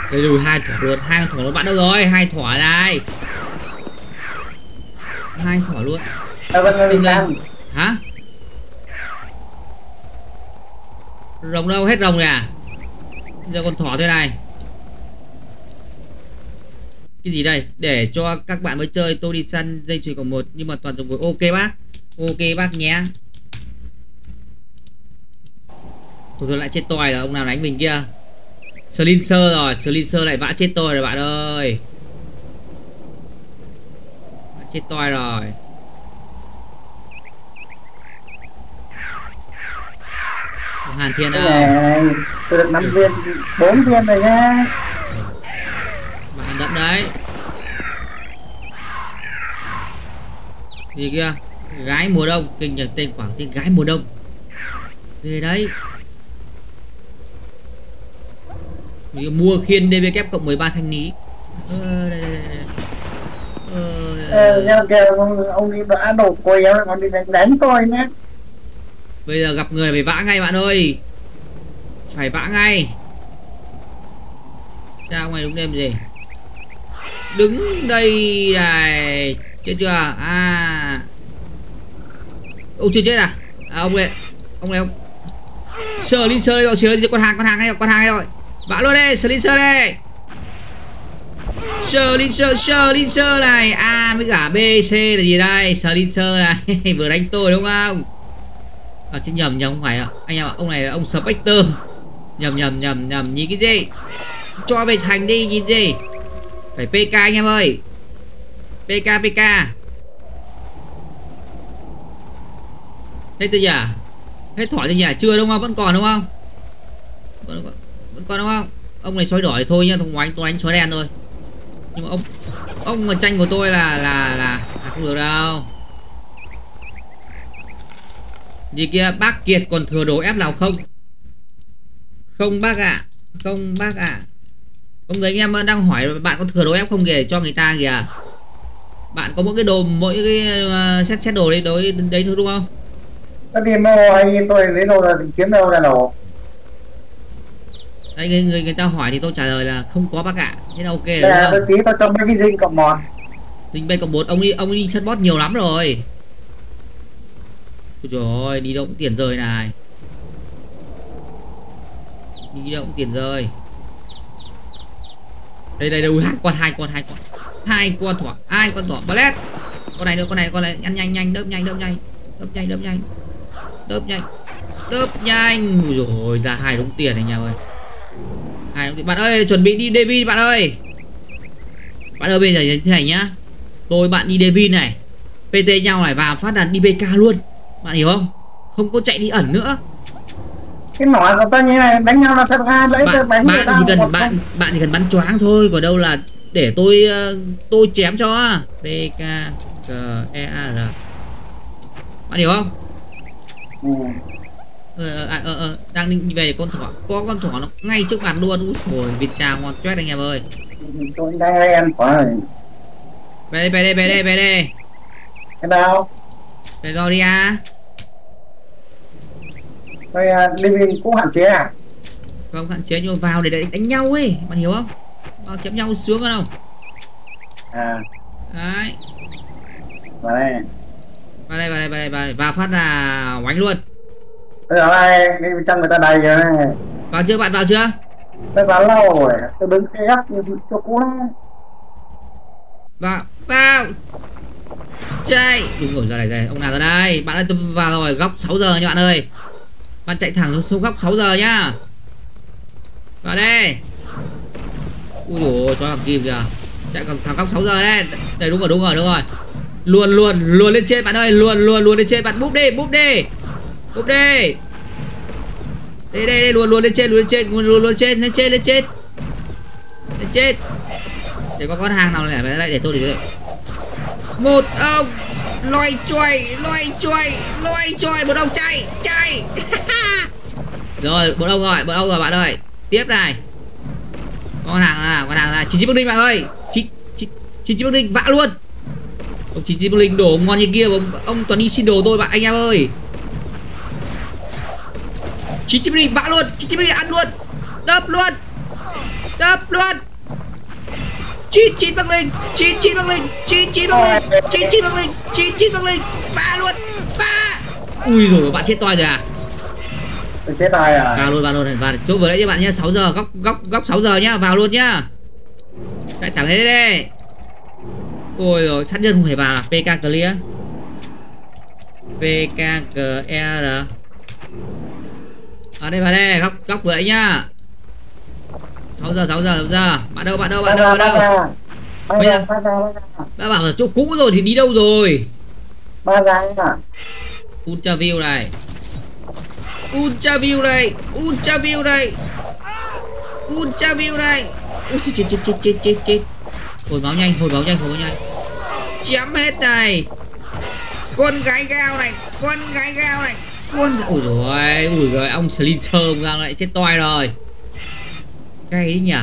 Đây rồi, 2 thỏ luôn, 2 con thỏ luôn. Bạn đâu rồi? 2 thỏ này. 2 thỏ luôn. Vẫn đi sang. Hả? Rồng đâu? Hết rồng rồi à? Giờ còn thỏ thế này. Cái gì đây? Để cho các bạn mới chơi tôi đi săn dây chuyền còn 1 nhưng mà toàn dùng của ok bác. Ok bác nhé. Thôi lại chết tôi rồi, ông nào đánh mình kia. Slincer rồi, Slincer lại vã chết tôi rồi bạn ơi. Chết tôi rồi. Hàn Thiên đâu? Tôi được 5 viên, 4 viên rồi nha. Bạn đậm đấy. Gì kia? Gái mùa đông, kinh nhờ tên quảng tên gái mùa đông. Ghê đấy. Mình mua khiên DB cộng 13 thanh lý. Đây. Nhưng kìa ông đi đã đổ quầy em còn đi đánh tôi nhé. Bây giờ gặp người phải vã ngay bạn ơi. Phải vã ngay. Sao ngoài đúng đêm gì? Đứng đây này. Chết chưa? À. Ông chưa chết à? À ông này. Ông này ông. Slincer đây rồi, Slincer con hàng đây rồi. Vã luôn đây, Slincer đây. Slincer này. A với cả B, C là gì đây? Slincer này. Vừa đánh tôi đúng không? À chứ nhầm không phải ạ. Anh em ạ, ông này là ông Spectre. Nhầm nhìn cái gì? Cho về thành đi nhìn gì? Phải PK anh em ơi. PK. Hết từ nhỉ? Hết thỏi từ nhỉ? Chưa đúng không? Vẫn còn đúng không? Vẫn còn đúng không? Ông này sói đỏ thì thôi nhá, tôi đánh sói đen thôi. Nhưng mà ông mà tranh của tôi là không được đâu. Gì kia, bác Kiệt còn thừa đồ ép nào không? Không bác ạ. Không bác ạ. Có người anh em đang hỏi bạn có thừa đồ ép không kìa, cho người ta kìa. Bạn có mỗi cái đồ, mỗi cái set đồ đấy thôi đúng không? Cái demo hay tôi lấy đồ là kiếm đâu ra đồ. Đấy, người ta hỏi thì tôi trả lời là không có bác ạ. Thế là ok rồi đúng không? Tí tôi cho mấy cái dinh cộng 1. Dinh B cộng 1 ông đi săn boss nhiều lắm rồi. Ôi trời ơi, đi đâu cũng tiền rơi này. Đi đâu cũng tiền rơi. Đây hai con thỏ ballet. Con này ăn nhanh đớp nhanh. Ui rồi ra 2 đống tiền này nhà ơi. 2 đống tiền. Bạn ơi chuẩn bị đi Devin bạn ơi. Bạn ơi bây giờ thế này nhá. Bạn đi Devin này. PT nhau này vào phát là đi BK luôn. Bạn hiểu không? Không có chạy đi ẩn nữa. Cái nỏ của tôi như này đánh nhau là thật ra đấy bạn chỉ cần bắn choáng thôi, còn đâu là để tôi chém cho. PK G E A R. Bạn hiểu không? Đang đi về để con thỏ, có con thỏ nó ngay trước mặt luôn. Ui vịt trà ngon choét anh em ơi. Tôi đang em phải. Về đây. Cái đâu? Về Gloria. Tôi living cũng hạn chế à? Không hạn chế nhưng mà vào để đánh nhau ấy, bạn hiểu không? Vào chém nhau sướng hơn không? À. Đấy. Vào đây. Vào phát là oánh luôn. Tôi ở đây, đi trong người ta đầy rồi. Vào chưa bạn, vào chưa? Tôi vào lâu rồi, tôi đứng ép cho cú lắm. Vào. Chạy. Đúng rồi, ra đây, ông nào ra đây? Bạn ơi tôi vào rồi, góc 6 giờ nha bạn ơi. Bạn chạy thẳng xuống góc 6 giờ nhá. Vào đây. Ui dồi ôi, xóa hoàng kim kìa. Chạy thẳng góc 6 giờ đây. Đây đúng rồi. Luôn lên trên bạn ơi, luôn lên trên bạn, búp đi. Đây luôn lên trên, lên trên. Để có con hàng nào lại để tôi để một ông loay choay một ông chạy. Rồi một ông rồi bạn ơi. Tiếp này. Con hàng là 99 Bắc Ninh bạn ơi. 99 Bắc Ninh vã luôn. Ông 99 Bắc Ninh đổ ngon như kia, ông toàn đi xin đồ tôi bạn anh em ơi. 99 Bắc Ninh vã luôn, 99 Bắc Ninh ăn luôn. Đập luôn. Đập luôn. 99 băng linh, 99 băng linh, 99 băng linh, 99 băng linh, 99 băng linh. Phá luôn. Phá. Ui rồi bạn chết toi rồi à? Tôi chết rồi à? Vào luôn và chỗ vừa nãy các bạn nhé, 6 giờ góc 6 giờ nhá, vào luôn nhá. Chạy thẳng lên đây. Ôi rồi, sát nhân không thể vào là PK clear. PKGR. Ở đây vào đây, góc vừa nãy nhá. 6 giờ. Bạn đâu? Bây giờ đã bảo là chỗ cũ rồi thì đi đâu rồi? Ba ra à? Ultra view này. Ui chết. Hồi máu nhanh. Chém hết này. Con gái gao này. Ui rồi, ông Slincer ra lại chết toi rồi. Cay đấy nhỉ.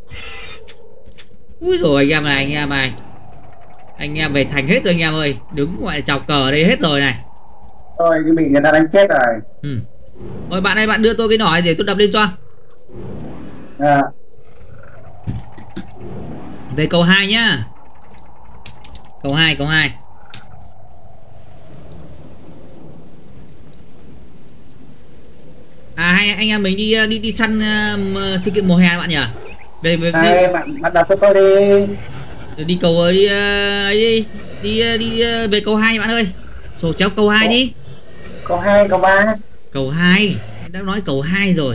Úi rồi anh em này. Anh em về thành hết rồi anh em ơi. Đứng gọi là chào cờ ở đây hết rồi này. Tôi bị người ta đánh chết rồi. Rồi bạn ơi, bạn đưa tôi cái nỏ để tôi đập lên cho. Về cầu 2 nhá. Cầu 2. À hay anh em mình đi săn sự kiện mùa hè bạn nhỉ? Về bạn đập cho tôi đi. Đi cầu đi về cầu 2 bạn ơi. Sổ chéo cầu 2 đi. Cầu 2, cầu 3. Cầu 2, đã nói cầu 2 rồi.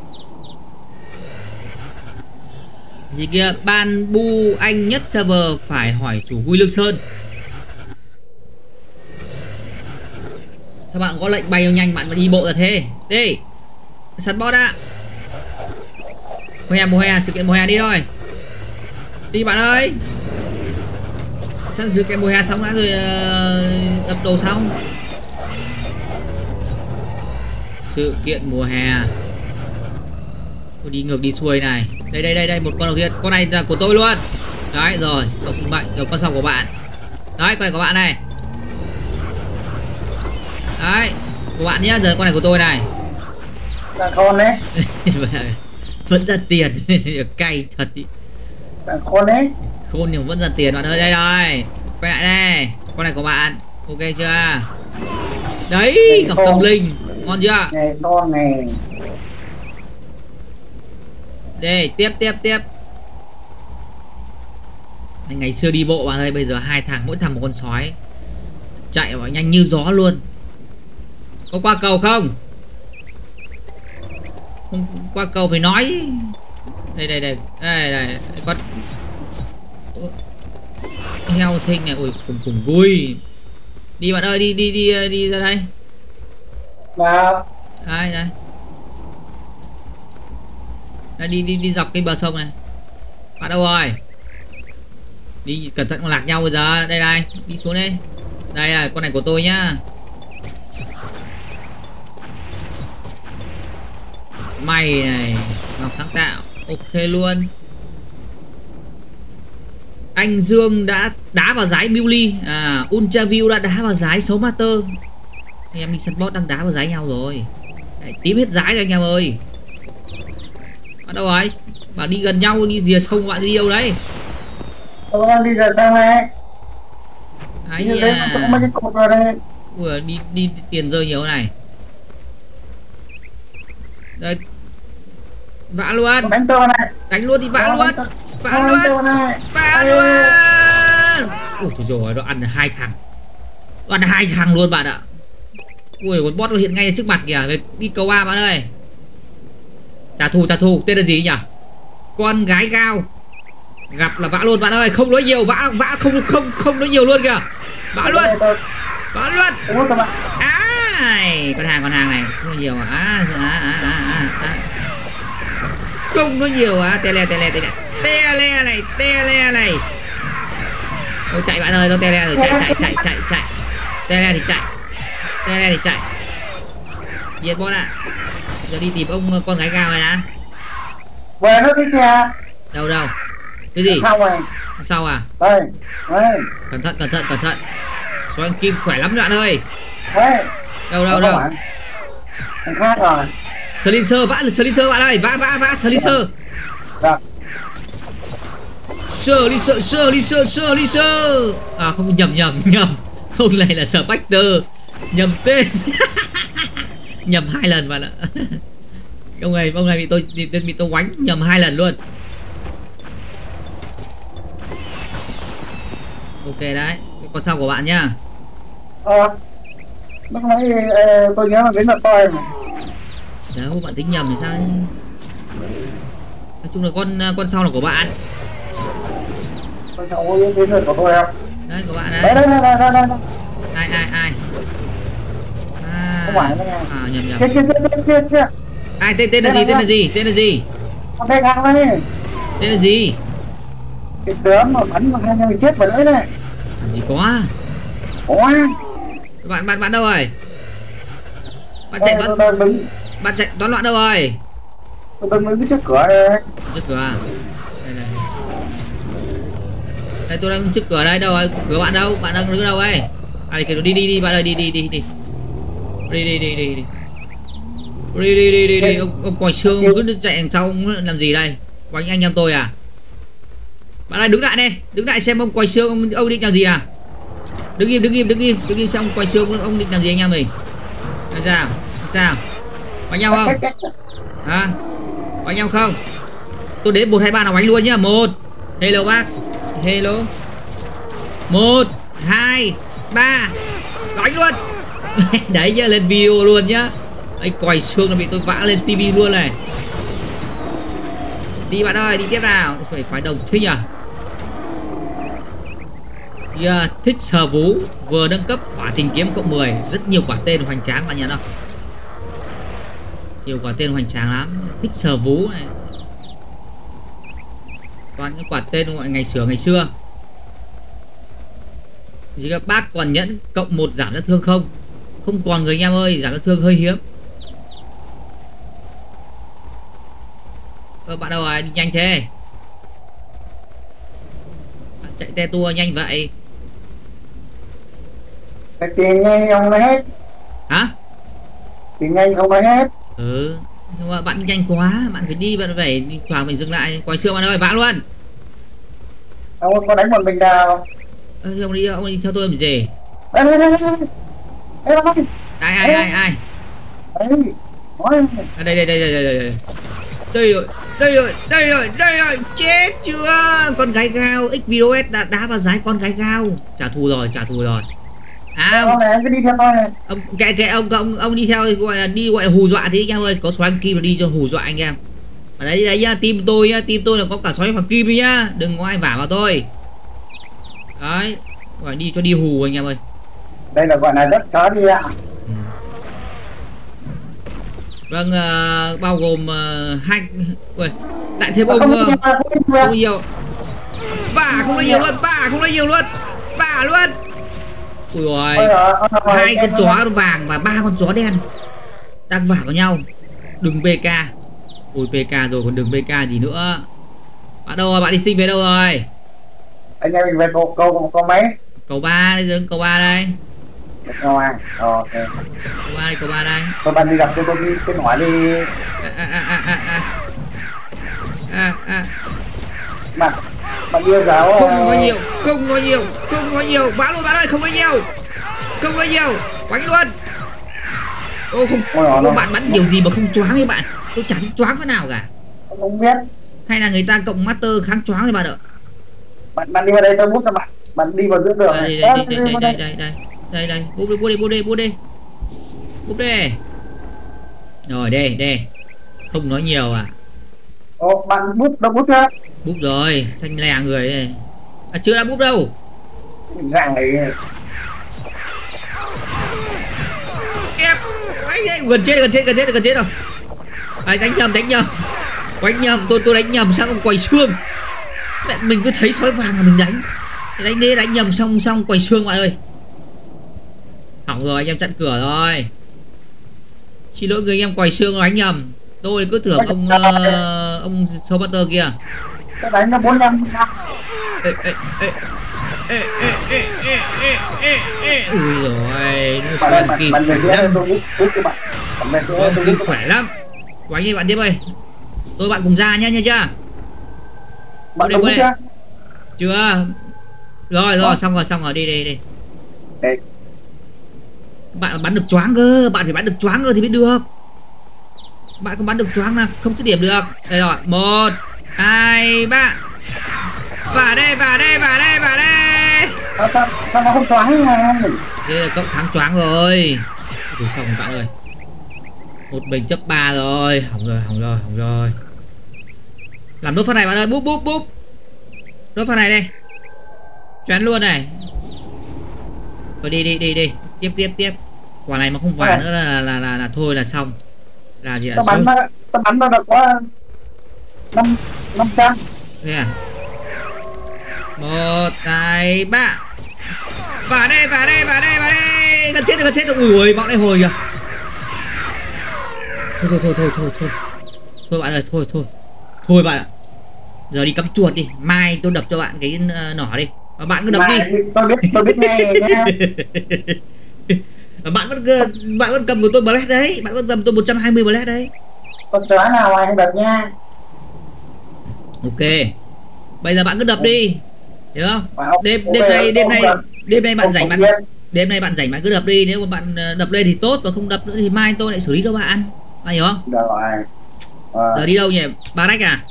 Gì kia, ban bu anh nhất server phải hỏi chủ Vui Lương Sơn. Sao bạn có lệnh bay nhanh bạn mà đi bộ ra thế? Đi. Săn bot ạ. Mùa hè, sự kiện mùa hè đi thôi. Đi bạn ơi. Săn sự kiện mùa hè xong đã rồi đập đồ xong. Sự kiện mùa hè. Tôi đi ngược đi xuôi này. Đây một con đầu tiên. Con này là của tôi luôn. Đấy rồi, cộng sinh mệnh. Rồi con sau của bạn. Đấy, con này của bạn này. Đấy, của bạn nhá, giờ con này của tôi này. Là con đấy. Vẫn ra tiền. Cay thật ý. Là con đấy. Khôn nhưng vẫn ra tiền bạn ơi. Đây rồi, quay lại đây. Con này của bạn. Ok chưa? Đấy, gặp tâm linh. Ngon chưa? Này con này. Đây, tiếp. Ngày xưa đi bộ bạn ơi, bây giờ hai thằng, mỗi thằng một con sói. Chạy nhanh như gió luôn. Có qua cầu không? Không qua cầu phải nói. Đây con heo thinh này. Ui cùng vui. Đi bạn ơi, đi ra đây. Nào. Đây đi dọc cái bờ sông này. Bạn đâu rồi? Đi cẩn thận, lạc nhau bây giờ. Đây đi xuống đây. Đây à, con này của tôi nhá. Mày này, ngọc sáng tạo. Ok luôn. Anh Dương đã đá vào giái Billy. Ultraview đã đá vào giái xấu master. Anh em đi săn bot đang đá vào giái nhau rồi. Đấy, tím hết giái rồi anh em ơi. Bạn đâu rồi? Bạn đi gần nhau, đi rìa sông bạn đi đâu đấy? Tôi đang đi rìa sông này. Ấy đi tiền rơi nhiều này. Đây. Vã luôn. Đánh luôn thì vã luôn. Vã luôn. Ui thôi rồi, nó ăn 2 thằng. Nó ăn 2 thằng luôn bạn ạ. Ui, con boss nó hiện ngay trước mặt kìa. Đi cầu 3 bạn ơi. Trả thù, tên là gì nhỉ? Con gái gao. Gặp là vã luôn bạn ơi, không nói nhiều, vã không nói nhiều luôn kìa. Vã luôn. Con hàng này không nói nhiều không nói nhiều tele này. Ôi chạy bạn ơi, nó tele rồi, chạy. Tele thì chạy. Diệt boss ạ. Giờ đi tìm ông con gái gao này đã. Về nó đi kìa. Đâu cái gì? Sau à? Đây. Cẩn thận. Số anh Kim khỏe lắm bạn ơi. Đâu Thằng khác rồi. Slincer bạn ơi, vã Slincer. Dạ. Sơ. À không, nhầm. Không, này là Spectre. Nhầm tên. Nhầm 2 lần bạn ạ. Ông này bị tôi quánh nhầm 2 lần luôn. Ok đấy, con sau của bạn nhá. Lúc nãy tôi nhớ là đến là tôi mà. Nếu bạn tính nhầm thì sao đấy? Nói chung là con sau là của bạn. Con sau có đến là của tôi không? Đấy của bạn đấy. Đấy. Ai? Không phải đâu. Nhầm. Kia. Ai tên là gì? Con đây thằng này. Tên là gì? Cái tướng mà bắn mà 2 người chết vào đấy này. Gì có? Ủa? Bạn đâu rồi? Bạn chạy toán loạn đâu rồi? Tôi đứng đứng trước cửa đây. Trước cửa à? Đây tôi đang trước cửa đây, đâu rồi? Cửa bạn đâu? Bạn đang đứng đâu ấy? À kìa, đi bạn ơi, đi. Đi. Ông còi xương cứ chạy đằng sau, ông làm gì đây? Quánh anh em tôi à? Bạn ơi đứng lại xem ông còi xương ông định làm gì à? Đứng im xem ông còi xương ông định làm gì anh em mình? Sao? Quánh nhau không? Hả? Quánh nhau không? Tôi đến 1 2 3 là quánh luôn nhá. 1. Hello bác. Hello. 1 2 3 quánh luôn. Đấy nhá, lên video luôn nhá. Anh còi xương là bị tôi vã lên tivi luôn này. Đi bạn ơi, đi tiếp nào. Phải quái đồng thích nhỉ? Yeah, thích sờ vú vừa nâng cấp hỏa tìm kiếm cộng 10, rất nhiều quả tên hoành tráng bạn nhận không? Nhiều quả tên hoành tráng lắm. Thích sờ vú này. Toàn những quả tên gọi ngày xưa. Chỉ các bác còn nhẫn cộng 1 giảm sát thương không? Không còn người anh em ơi, giảm sát thương hơi hiếm. Bạn đâu rồi, đi nhanh thế? Bạn chạy te tua nhanh vậy. Cái tiền ngay ông lấy hết. Hả? Tiền ngay ông lấy hết. Nhưng mà bạn nhanh quá, bạn phải đi thoảng mình dừng lại. Quay xương bạn ơi, vã luôn. Ông có đánh một mình nào? Ông đi theo tôi làm gì? Ai? Đây rồi, chết chưa? Con gái gao, XVOS đã đá vào giái con gái gao. Trả thù rồi. Ông này, anh cứ đi theo tôi này. Ông kệ ông đi theo gọi là hù dọa thế anh em ơi, có xoáy hoàng kim là đi cho hù dọa anh em. Ở đấy nhá, team tôi là có cả xoáy hoàng kim đấy nhá, đừng có ai vả vào tôi. Đấy, gọi đi cho đi hù anh em ơi. Đây là gọi là đất chó đi ạ. Vâng, bao gồm hai lại thêm ông không nhiều. Vả không lấy nhiều luôn. Vả luôn. Ui rồi, 2 con chó vàng và 3 con chó đen đang vả vào nhau. Đừng PK. Ui PK rồi còn đừng PK gì nữa. Bạn đâu rồi? Bạn đi sinh về đâu rồi? Anh em mình về cầu mấy? Cầu 3 đây, cầu 3 đây. Cầu 3. Ok. Cầu 3 đây. Tôi bạn đi gặp tôi đi cái hỏi đi. Bạn yêu giáo không nói nhiều. Vã luôn bạn ơi, không nói nhiều. Quánh luôn. Ô không, bạn bắn kiểu gì mà không choáng ấy bạn? Tôi chả thích choáng phát nào cả. Không biết. Hay là người ta cộng master kháng choáng rồi bạn ạ. Bạn đi vào đây tôi bút cho bạn. Bạn đi vào giữa đường này. Đây. Bút đi. Rồi đây. Không nói nhiều à? Ồ, bạn bút đâu bút chưa? Bút rồi, xanh lè người đây. À, chưa đã bút đâu. Dạng này. Ép. Gần chết rồi. À, đánh nhầm. Quánh nhầm, tôi đánh nhầm sang ông quầy xương. Mình cứ thấy sói vàng là mình đánh nhầm xong quầy xương bạn ơi. Hỏng rồi, anh em chặn cửa rồi. Xin lỗi người anh em quầy xương đánh nhầm. Tôi cứ tưởng ông Soul Butter kia. Tôi đánh nó 45. Ui rồi, nó kịp khỏe lắm. Quánh đi bạn tiếp ơi. Tôi bạn cùng ra nhá chưa? Bạn đâu chưa? Chưa. Rồi xong rồi đi. Đây. Bạn bắn được choáng cơ, bạn phải bắn được choáng cơ thì mới được. Bạn không bắn được choáng là không dứt điểm được. Đây rồi, 1 2 3. Vào đây. Sao nó không choáng nha. Đây là cộng thắng choáng rồi. Rồi xong rồi bạn ơi. Một mình chấp 3 rồi. Hỏng rồi. Làm nốt phát này bạn ơi, búp. Nốt phát này đây. Choáng luôn này. Rồi đi. Tiếp. Quả này mà không vào nữa là thôi là xong. Là gì ạ? Tao bắn nó được có 500. Thế à? 1 2 3. Vào đây. Gần chết rồi. Ui bọn này hồi kìa. Thôi bạn ơi, thôi bạn ạ. Giờ đi cắm chuột đi, mai tôi đập cho bạn cái nỏ đi. Và bạn cứ đập đi. Tôi biết nghe nha. Bạn vẫn cầm của tôi blast đấy, bạn vẫn cầm tôi 120 blast đấy. Con chó nào ngoài đập nha. Ok. Bây giờ bạn cứ đập đi. Hiểu không? Đêm nay bạn rảnh bạn cứ đập đi, nếu mà bạn đập lên thì tốt, và không đập nữa thì mai tôi lại xử lý cho bạn. Bạn hiểu không? Được rồi. Giờ đi đâu nhỉ? Ba Rách à?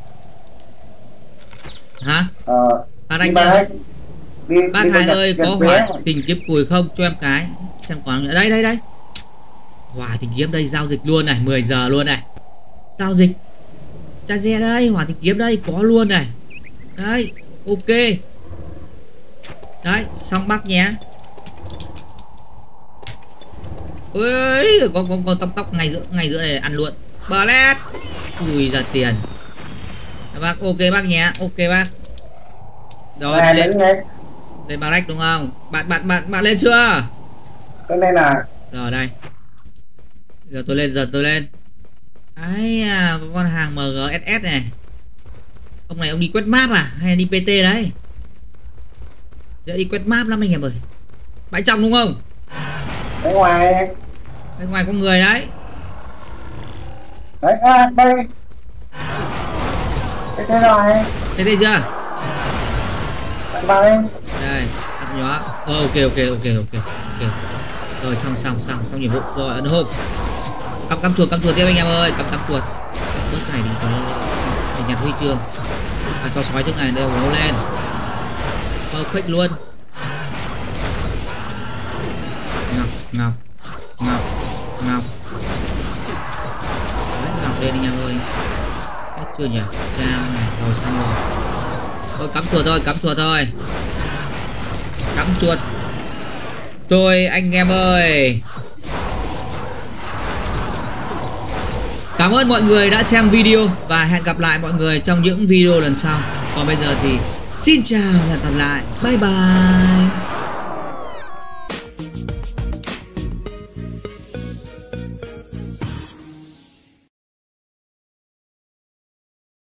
Hả? Ba Rách nhá. Bác Hai ơi, có hỏa tình kiếm cùi không? Cho em cái. Xem còn đây. Hỏa tình kiếm đây, giao dịch luôn này, 10 giờ luôn này. Giao dịch. Cha xe đây, hỏa tình kiếm đây, có luôn này. Đấy, ok. Đấy, xong bác nhé. Ui, con tóc ngay giữa này ăn luôn. Blast. Ui ra tiền. Bác ok bác nhé, ok bác. Rồi lên Ba Rách đúng không? Bạn lên chưa? Tôi lên là. Rồi đây. Giờ tôi lên. Ấy à, có con hàng MGSS này. Ông này ông đi quét map à? Hay là đi PT đấy? Giờ đi quét map lắm anh em ơi. Bãi trong đúng không? Bên ngoài có người đấy. Đấy, đây. Thế rồi. PT chưa? Bạn vào đây. Đây, đặt nhỏ. Ok. Rồi xong nhiệm vụ. Rồi ấn hộp. Cắm chuột tiếp anh em ơi, cắm chuột. Bớt cái này để nhặt huy chương. Cho sói trước này đều gấu lên. Perfect luôn. Ngọc. Đấy, ngọc lên anh em ơi. Hết chưa nhỉ? Trang này, rồi xong rồi. Thôi cắm chuột thôi. Cắm chuột. Thôi anh em ơi. Cảm ơn mọi người đã xem video và hẹn gặp lại mọi người trong những video lần sau. Còn bây giờ thì xin chào và hẹn gặp lại. Bye bye.